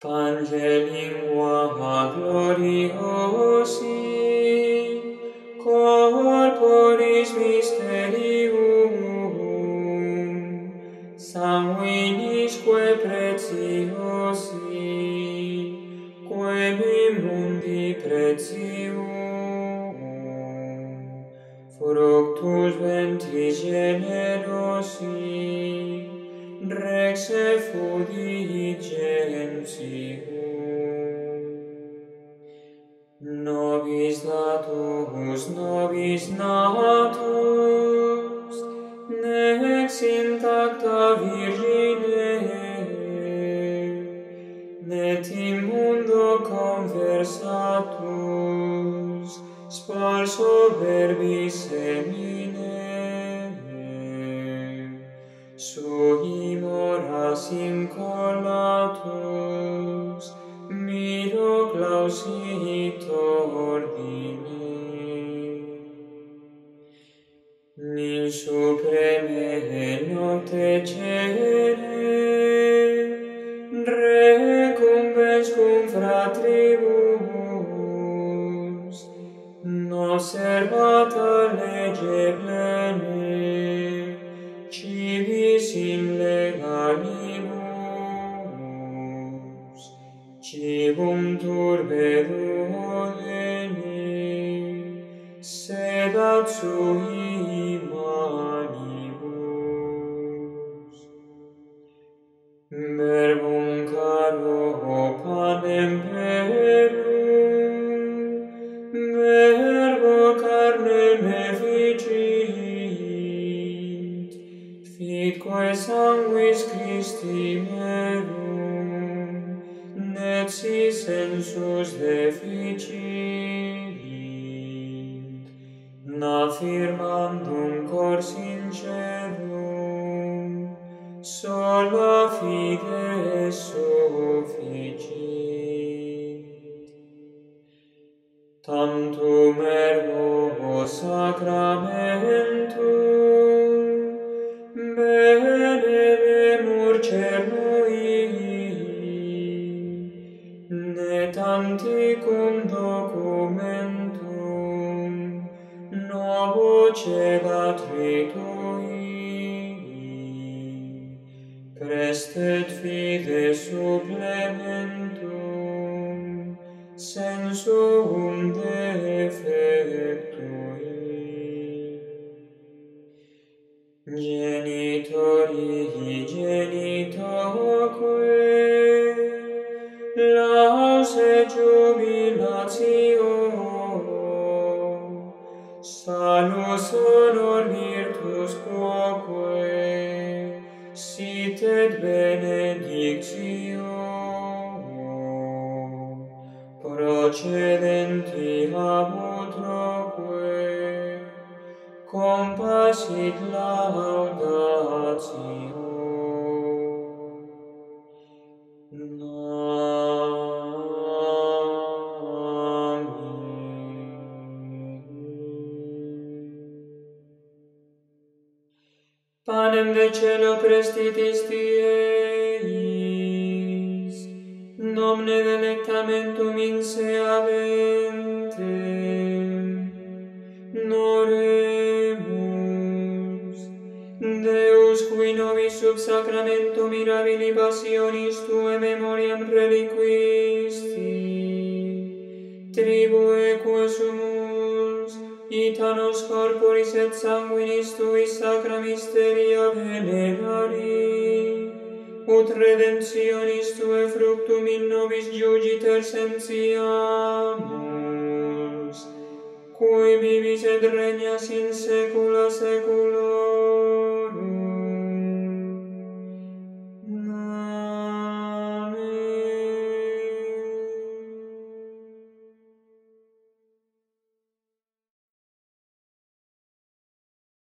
Pange lingua gloriosi, corporis mysterium, sanguinisque preciosi, quem in mundi pretium, fructus ventris generosi, rex effudigentium. Nobis datus, nobis natus, nex intacta Virgine, net in mundo conversatus, sparso verbis semine, sui moras incolatus, miro clausitor ordine. Nil supreme nocte cere, recumbens cum fratribus, nos servata lege plene, civis in legalibus, civum turbe duodene, sedat sui manibus. Verbum caro panem verum, verbo carnem efficit, fitque sanguis Christi merum, net si sensus deficit, affirmandum cor sincerum, sola fide sufficit. Tantum ergo sacramentum benedemur cernui, ne tanticum documentum novo cedat ritui, prestet fide supplementum sensum defectui. Genitori genitoque, laus et jubilatio, salus honor virtus quoque, sit et benedictio, procedenti ab utroque, compassit laudatio. Panem de celo prestitis Tieis, nomne delectamentum in se aventem, oremus. Deus, qui nobis sub sacramento mirabili passionis Tuae memoriam reliquisti, tribue quo sumus, itanos corporis et sanguinis Tuis sacra mysteria venerari, ut redemptionis Tuae fructum in nobis jugiter sentiamus, cui vivis et regnas in saecula saeculorum.